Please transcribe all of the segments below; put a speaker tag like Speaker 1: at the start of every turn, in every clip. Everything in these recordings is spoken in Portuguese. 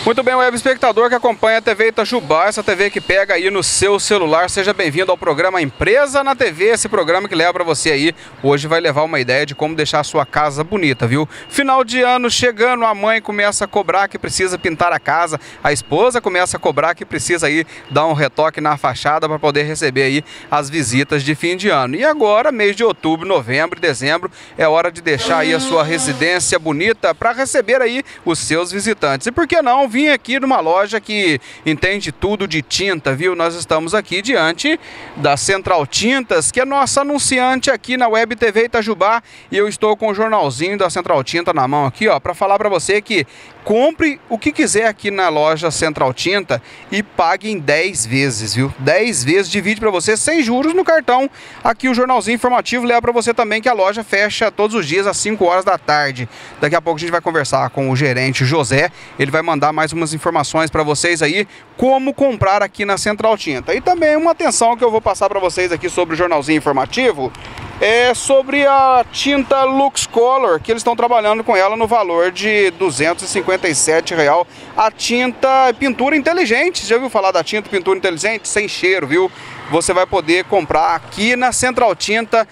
Speaker 1: Muito bem, web espectador que acompanha a TV Itajubá, essa TV que pega aí no seu celular, seja bem-vindo ao programa Empresa na TV, esse programa que leva para você aí, hoje vai levar uma ideia de como deixar a sua casa bonita, viu? Final de ano chegando, a mãe começa a cobrar que precisa pintar a casa, a esposa começa a cobrar que precisa aí dar um retoque na fachada para poder receber aí as visitas de fim de ano. E agora, mês de outubro, novembro e dezembro, é hora de deixar aí a sua residência bonita para receber aí os seus visitantes. E por que não vim aqui numa loja que entende tudo de tinta, viu? Nós estamos aqui diante da Central Tintas, que é nossa anunciante aqui na Web TV Itajubá, e eu estou com o jornalzinho da Central Tinta na mão aqui, ó, para falar para você que compre o que quiser aqui na loja Central Tinta e pague em 10 vezes, viu? 10 vezes, divide para você sem juros no cartão. Aqui o jornalzinho informativo leva para você também que a loja fecha todos os dias às 5 horas da tarde. Daqui a pouco a gente vai conversar com o gerente José, ele vai mandar mais umas informações para vocês aí, como comprar aqui na Central Tinta. E também uma atenção que eu vou passar para vocês aqui sobre o jornalzinho informativo, é sobre a tinta Lux Color, que eles estão trabalhando com ela no valor de R$ 257 real. A tinta pintura inteligente, já ouviu falar da tinta pintura inteligente? Sem cheiro, viu? Você vai poder comprar aqui na Central Tinta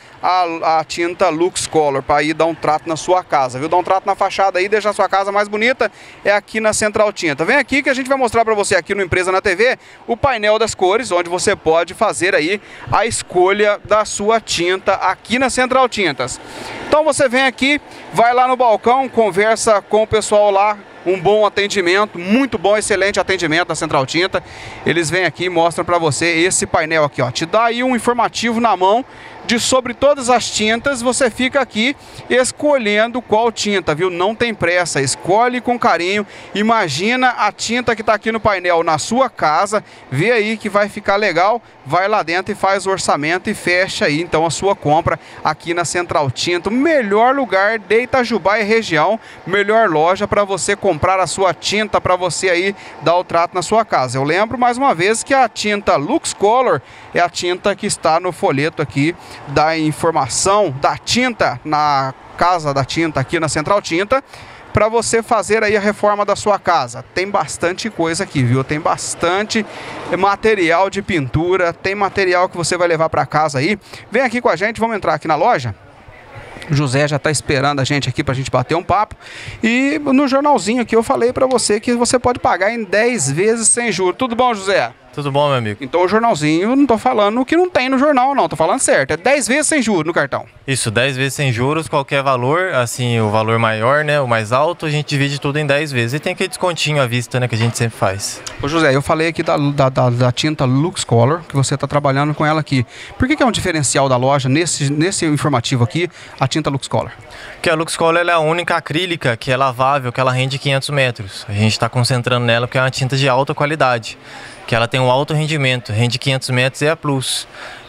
Speaker 1: a tinta Lux Color para ir dar um trato na sua casa, viu? Dar um trato na fachada aí, deixar a sua casa mais bonita, é aqui na Central Tinta. Vem aqui que a gente vai mostrar para você aqui no Empresa na TV o painel das cores, onde você pode fazer aí a escolha da sua tinta aqui na Central Tintas. Então você vem aqui, vai lá no balcão, conversa com o pessoal lá. Um bom atendimento, muito bom, excelente atendimento da Central Tinta. Eles vêm aqui e mostram para você esse painel aqui, ó. Te dá aí um informativo na mão de sobre todas as tintas. Você fica aqui escolhendo qual tinta, viu? Não tem pressa, escolhe com carinho. Imagina a tinta que está aqui no painel na sua casa, vê aí que vai ficar legal, vai lá dentro e faz o orçamento e fecha aí então a sua compra aqui na Central Tinta. O melhor lugar de Itajubá e região, melhor loja para você comprar a sua tinta, para você aí dar o trato na sua casa. Eu lembro mais uma vez que a tinta Lux Color é a tinta que está no folheto aqui da informação da tinta na Casa da Tinta aqui na Central Tinta, para você fazer aí a reforma da sua casa. Tem bastante coisa aqui, viu? Tem bastante material de pintura, tem material que você vai levar para casa aí. Vem aqui com a gente, vamos entrar aqui na loja. O José já está esperando a gente aqui para a gente bater um papo. E no jornalzinho aqui eu falei para você que você pode pagar em 10 vezes sem juros. Tudo bom, José?
Speaker 2: Tudo bom, meu amigo?
Speaker 1: Então o jornalzinho, eu não tô falando o que não tem no jornal, não. Tô falando certo. É 10 vezes sem juros no cartão.
Speaker 2: Isso, 10 vezes sem juros, qualquer valor, assim, o valor maior, né, o mais alto, a gente divide tudo em 10 vezes. E tem aquele descontinho à vista, né, que a gente sempre faz.
Speaker 1: Ô José, eu falei aqui da tinta Lux Color, que você tá trabalhando com ela aqui. Por que é um diferencial da loja, nesse informativo aqui, a tinta Lux Color?
Speaker 2: Porque a Lux Color ela é a única acrílica que é lavável, que ela rende 500 metros. A gente está concentrando nela porque é uma tinta de alta qualidade, que ela tem um alto rendimento, rende 500 metros e é plus.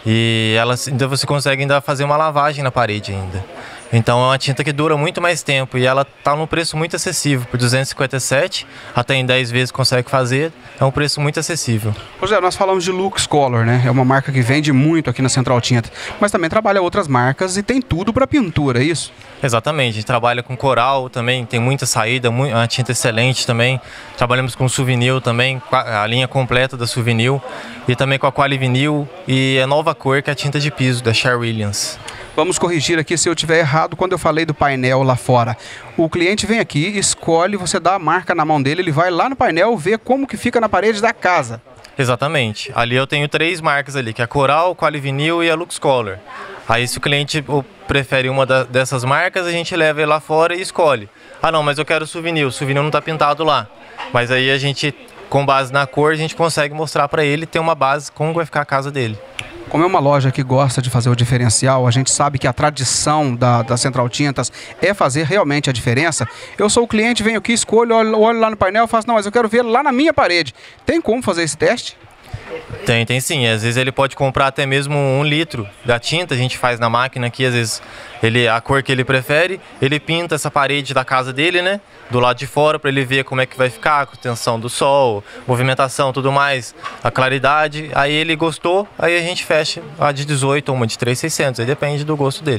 Speaker 2: E ela, ainda você consegue ainda fazer uma lavagem na parede ainda. Então é uma tinta que dura muito mais tempo e ela está num preço muito acessível, por 257, até em 10 vezes consegue fazer, é um preço muito acessível.
Speaker 1: José, nós falamos de Lux Color, né? É uma marca que vende muito aqui na Central Tinta, mas também trabalha outras marcas e tem tudo para pintura, é isso?
Speaker 2: Exatamente, a gente trabalha com coral também, tem muita saída, uma tinta excelente também. Trabalhamos com Souvenir também, a linha completa da Souvenir, e também com a Qualivinil e a nova cor que é a tinta de piso da Sherwin-Williams.
Speaker 1: Vamos corrigir aqui se eu estiver errado quando eu falei do painel lá fora. O cliente vem aqui, escolhe, você dá a marca na mão dele, ele vai lá no painel ver como que fica na parede da casa.
Speaker 2: Exatamente. Ali eu tenho 3 marcas ali, que é a Coral, a Qualivinil e a Lux Color. Aí se o cliente prefere uma dessas marcas, a gente leva ele lá fora e escolhe. Ah não, mas eu quero o Souvenir não está pintado lá. Mas aí a gente, com base na cor, a gente consegue mostrar para ele, ter uma base como vai ficar a casa dele.
Speaker 1: Como é uma loja que gosta de fazer o diferencial, a gente sabe que a tradição da Central Tintas é fazer realmente a diferença. Eu sou o cliente, venho aqui, escolho, olho lá no painel e faço, não, mas eu quero ver lá na minha parede. Tem como fazer esse teste?
Speaker 2: Tem sim. Às vezes ele pode comprar até mesmo 1 litro da tinta, a gente faz na máquina aqui, às vezes a cor que ele prefere, ele pinta essa parede da casa dele, né? Do lado de fora para ele ver como é que vai ficar, com tensão do sol, movimentação, tudo mais, a claridade. Aí ele gostou, aí a gente fecha a de 18 ou uma de 3.600, aí depende do gosto dele.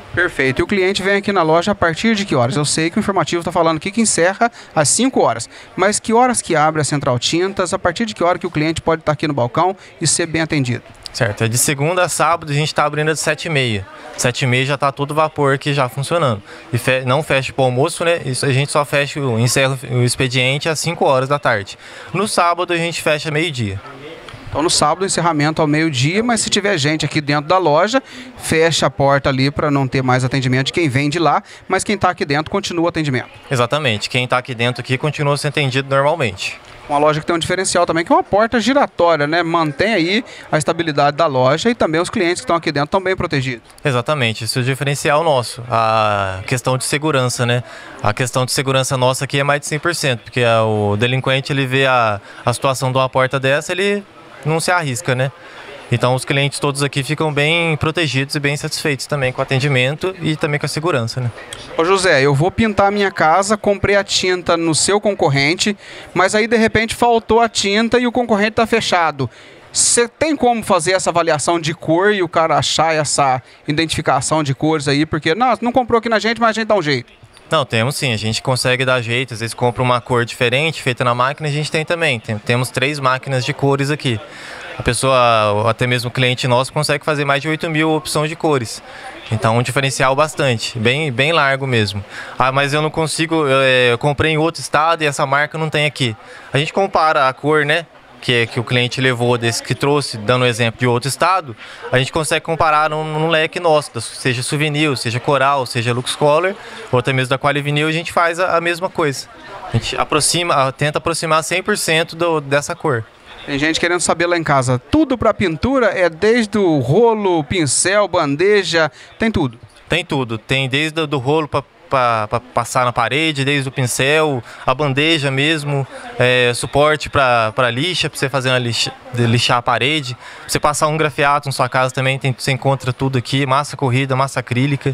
Speaker 1: Perfeito. E o cliente vem aqui na loja a partir de que horas? Eu sei que o informativo está falando aqui que encerra às 5 horas. Mas que horas que abre a Central Tintas? A partir de que hora que o cliente pode estar aqui no balcão e ser bem atendido?
Speaker 2: Certo. É de segunda a sábado a gente está abrindo às 7h30. 7h30 já está todo vapor aqui já funcionando. E não fecha para o almoço, né? Isso a gente só encerra o expediente às 5 horas da tarde. No sábado a gente fecha meio-dia.
Speaker 1: Então no sábado, encerramento ao meio-dia, mas se tiver gente aqui dentro da loja, fecha a porta ali para não ter mais atendimento de quem vem de lá, mas quem está aqui dentro continua o atendimento.
Speaker 2: Exatamente, quem está aqui dentro aqui continua sendo atendido normalmente.
Speaker 1: Uma loja que tem um diferencial também, que é uma porta giratória, né? Mantém aí a estabilidade da loja e também os clientes que estão aqui dentro estão bem protegidos.
Speaker 2: Exatamente, isso é o diferencial nosso. A questão de segurança, né? A questão de segurança nossa aqui é mais de 100%, porque o delinquente, ele vê a situação de uma porta dessa, ele não se arrisca, né? Então os clientes todos aqui ficam bem protegidos e bem satisfeitos também com o atendimento e também com a segurança, né?
Speaker 1: Ô José, eu vou pintar a minha casa, comprei a tinta no seu concorrente, mas aí de repente faltou a tinta e o concorrente está fechado. Você tem como fazer essa avaliação de cor e o cara achar essa identificação de cores aí? Porque não comprou aqui na gente, mas a gente dá um jeito.
Speaker 2: Não, temos sim, a gente consegue dar jeito, às vezes compra uma cor diferente, feita na máquina, a gente tem também. Temos 3 máquinas de cores aqui. A pessoa, até mesmo o cliente nosso, consegue fazer mais de 8.000 opções de cores. Então, um diferencial bastante, bem largo mesmo. Ah, mas eu não consigo, eu comprei em outro estado e essa marca não tem aqui. A gente compara a cor, né? Que o cliente levou, desse que trouxe, dando exemplo de outro estado, a gente consegue comparar num leque nosso, seja Souvenir, seja Coral, seja Lux Color, ou até mesmo da Quali Vinil, a gente faz a mesma coisa. A gente tenta aproximar 100% dessa cor.
Speaker 1: Tem gente querendo saber lá em casa, tudo para pintura é desde o rolo, pincel, bandeja, tem tudo?
Speaker 2: Tem tudo, tem desde o rolo para passar na parede, desde o pincel, a bandeja mesmo, suporte para lixa, para você fazer lixar a parede. Pra você passar um grafiato na sua casa também, você encontra tudo aqui, massa corrida, massa acrílica.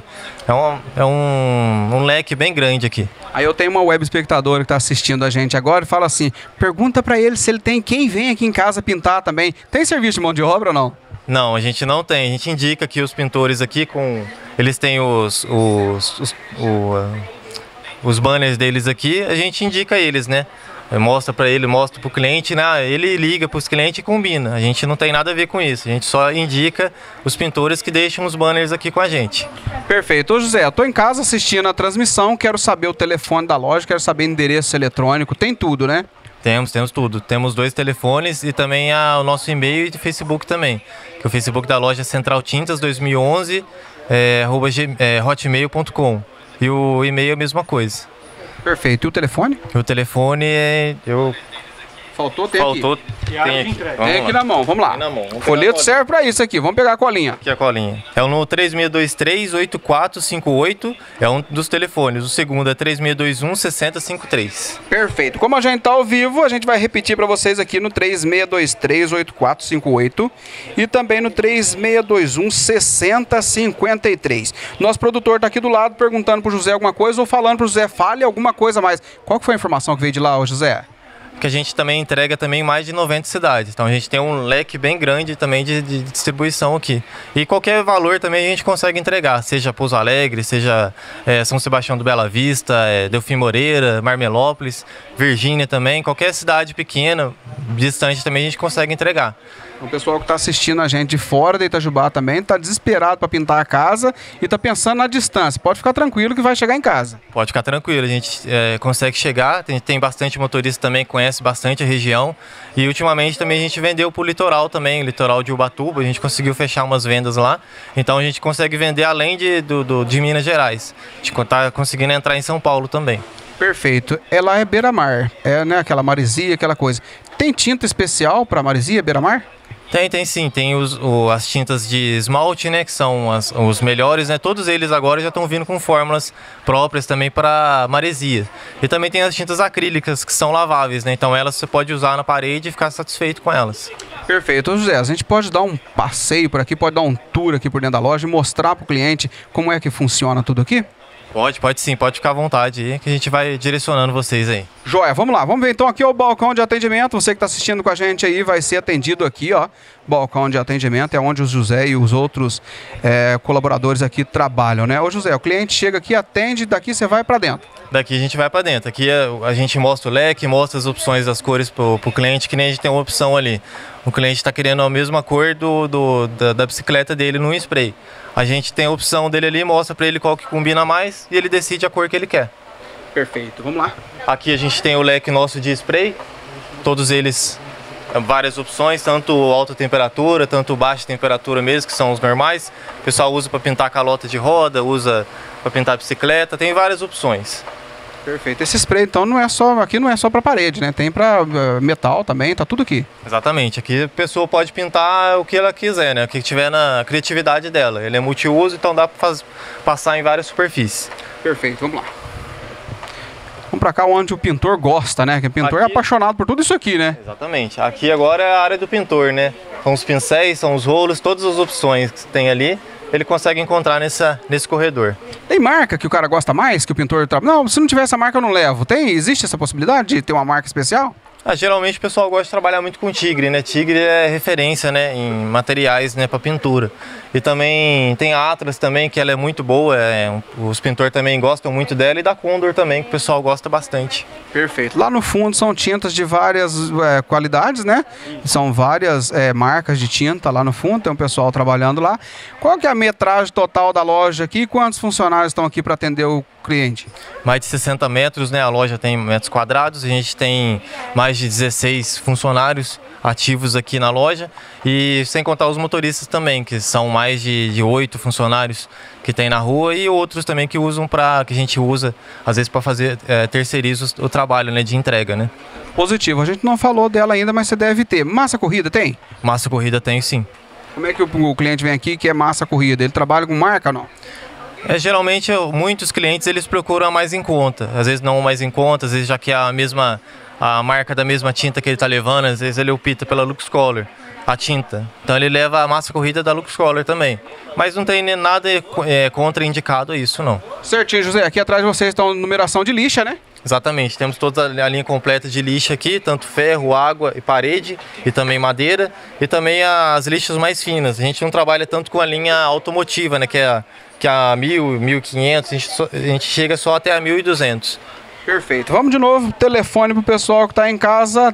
Speaker 2: É um leque bem grande aqui.
Speaker 1: Aí eu tenho uma web espectadora que está assistindo a gente agora e fala assim, pergunta para ele se ele tem quem vem aqui em casa pintar também. Tem serviço de mão de obra ou não?
Speaker 2: Não, a gente não tem. A gente indica que os pintores aqui, eles têm os banners deles aqui, a gente indica eles, né? Mostra para ele, mostra para o cliente, né? Ele liga para os clientes e combina. A gente não tem nada a ver com isso. A gente só indica os pintores que deixam os banners aqui com a gente.
Speaker 1: Perfeito. Ô José, eu estou em casa assistindo a transmissão, quero saber o telefone da loja, quero saber endereço eletrônico, tem tudo, né?
Speaker 2: Temos tudo. Temos 2 telefones e também o nosso e-mail e Facebook também. Que o Facebook da loja é Central Tintas 2011, hotmail.com. E o e-mail é a mesma coisa.
Speaker 1: Perfeito. E o telefone?
Speaker 2: O telefone
Speaker 1: Faltou.
Speaker 2: Tem aqui.
Speaker 1: Tem aqui na mão, vamos lá. O folheto serve para isso aqui, vamos pegar a colinha.
Speaker 2: Aqui a colinha. É o no 3623-8458, é um dos telefones. O segundo é 3621-6053.
Speaker 1: Perfeito. Como a gente está ao vivo, a gente vai repetir para vocês aqui no 3623-8458 e também no 3621-6053. Nosso produtor está aqui do lado perguntando para o José alguma coisa ou falando para o José, fale alguma coisa a mais. Qual que foi a informação que veio de lá, ô José?
Speaker 2: Que a gente também entrega também em mais de 90 cidades. Então a gente tem um leque bem grande também de distribuição aqui. E qualquer valor também a gente consegue entregar, seja Pouso Alegre, seja São Sebastião do Bela Vista, Delfim Moreira, Marmelópolis, Virgínia também, qualquer cidade pequena, distante também a gente consegue entregar.
Speaker 1: O pessoal que está assistindo a gente de fora de Itajubá também está desesperado para pintar a casa e está pensando na distância. Pode ficar tranquilo que vai chegar em casa.
Speaker 2: Pode ficar tranquilo, a gente consegue chegar, tem bastante motorista também, conhece bastante a região. E ultimamente também a gente vendeu para o litoral também, o litoral de Ubatuba, a gente conseguiu fechar umas vendas lá. Então a gente consegue vender além de Minas Gerais. A gente está conseguindo entrar em São Paulo também.
Speaker 1: Perfeito. Lá é beira-mar, né, aquela maresia, aquela coisa. Tem tinta especial para maresia, beira-mar?
Speaker 2: Tem sim, tem as tintas de esmalte, né, que são os melhores, né, todos eles agora já estão vindo com fórmulas próprias também para maresia. E também tem as tintas acrílicas que são laváveis, né, então elas você pode usar na parede e ficar satisfeito com elas.
Speaker 1: Perfeito. José, a gente pode dar um passeio por aqui, pode dar um tour aqui por dentro da loja e mostrar para o cliente como é que funciona tudo aqui?
Speaker 2: Pode sim, pode ficar à vontade aí, que a gente vai direcionando vocês aí.
Speaker 1: Joia, vamos lá, vamos ver então aqui o balcão de atendimento. Você que está assistindo com a gente aí vai ser atendido aqui, ó. Balcão de atendimento é onde o José e os outros colaboradores aqui trabalham, né? Ô José, o cliente chega aqui, atende, daqui você vai para dentro.
Speaker 2: Daqui a gente vai para dentro. Aqui a gente mostra o leque, mostra as opções das cores pro cliente, que nem a gente tem uma opção ali. O cliente está querendo a mesma cor da bicicleta dele no spray. A gente tem a opção dele ali, mostra para ele qual que combina mais e ele decide a cor que ele quer.
Speaker 1: Perfeito, vamos lá.
Speaker 2: Aqui a gente tem o leque nosso de spray, todos eles várias opções, tanto alta temperatura, tanto baixa temperatura mesmo, que são os normais. O pessoal usa para pintar calota de roda, usa para pintar bicicleta, tem várias opções.
Speaker 1: Perfeito. Esse spray então aqui não é só para parede, né? Tem para metal também, tá tudo aqui.
Speaker 2: Exatamente. Aqui a pessoa pode pintar o que ela quiser, né? O que tiver na criatividade dela. Ele é multiuso, então dá para passar em várias superfícies.
Speaker 1: Perfeito, vamos lá. Vamos para cá onde o pintor gosta, né? Que o pintor é apaixonado por tudo isso aqui, né?
Speaker 2: Exatamente. Aqui agora é a área do pintor, né? São os pincéis, são os rolos, todas as opções que tem ali, ele consegue encontrar nesse corredor.
Speaker 1: Tem marca que o cara gosta mais, que o pintor trabalha? Não, se não tiver essa marca eu não levo. Existe essa possibilidade de ter uma marca especial?
Speaker 2: Geralmente o pessoal gosta de trabalhar muito com tigre, né? Tigre é referência, né, em materiais, né, para pintura. E também tem a Atlas também, que ela é muito boa, os pintores também gostam muito dela, e da Condor também, que o pessoal gosta bastante.
Speaker 1: Perfeito. Lá no fundo são tintas de várias qualidades, né? São várias marcas de tinta lá no fundo, tem um pessoal trabalhando lá. Qual que é a metragem total da loja aqui e quantos funcionários estão aqui para atender o cliente?
Speaker 2: Mais de 60 metros, né? A loja tem metros quadrados, a gente tem mais de 16 funcionários ativos aqui na loja, e sem contar os motoristas também, que são mais de 8 funcionários que tem na rua, e outros também que a gente usa às vezes para fazer terceiriza o trabalho, né, de entrega, né?
Speaker 1: Positivo. A gente não falou dela ainda, mas você deve ter. Massa corrida tem?
Speaker 2: Massa corrida tem, sim.
Speaker 1: Como é que o cliente vem aqui que é massa corrida? Ele trabalha com marca ou não?
Speaker 2: Geralmente muitos clientes eles procuram mais em conta, às vezes não mais em conta, às vezes já que é a marca da mesma tinta que ele está levando, às vezes ele opta pela Lux Color, a tinta. Então ele leva a massa corrida da Lux Color também. Mas não tem nada contraindicado a isso, não.
Speaker 1: Certinho, José. Aqui atrás de vocês estão numeração de lixa, né?
Speaker 2: Exatamente. Temos toda a linha completa de lixa aqui, tanto ferro, água e parede, e também madeira, e também as lixas mais finas. A gente não trabalha tanto com a linha automotiva, né, que é a 1000, 1500, a gente chega só até a 1200.
Speaker 1: Perfeito. Vamos de novo, telefone para o pessoal que está em casa,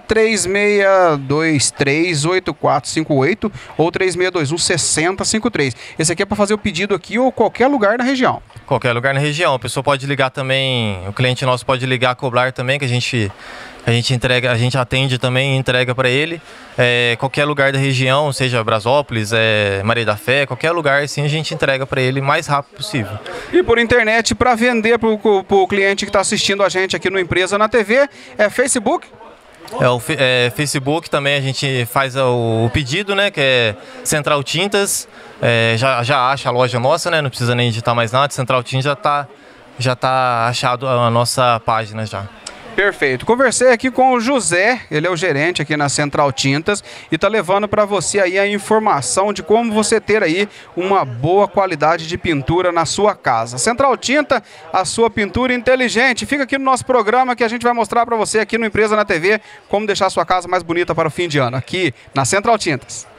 Speaker 1: 3623-8458 ou 3621-6053. Esse aqui é para fazer o pedido aqui ou qualquer lugar na região.
Speaker 2: Qualquer lugar na região. A pessoa pode ligar também, o cliente nosso pode ligar, cobrar também, que a gente entrega, a gente atende também e entrega para ele. Qualquer lugar da região, seja Brasópolis, Maria da Fé, qualquer lugar assim a gente entrega para ele o mais rápido possível.
Speaker 1: E por internet, para vender para o cliente que está assistindo a gente aqui no Empresa na TV, é Facebook?
Speaker 2: Facebook também a gente faz o pedido, né, que é Central Tintas, já acha a loja nossa, né, não precisa nem digitar mais nada, Central Tintas já tá achado a nossa página já.
Speaker 1: Perfeito. Conversei aqui com o José, ele é o gerente aqui na Central Tintas e está levando para você aí a informação de como você ter aí uma boa qualidade de pintura na sua casa. Central Tinta, a sua pintura inteligente. Fica aqui no nosso programa que a gente vai mostrar para você aqui no Empresa na TV como deixar a sua casa mais bonita para o fim de ano, aqui na Central Tintas.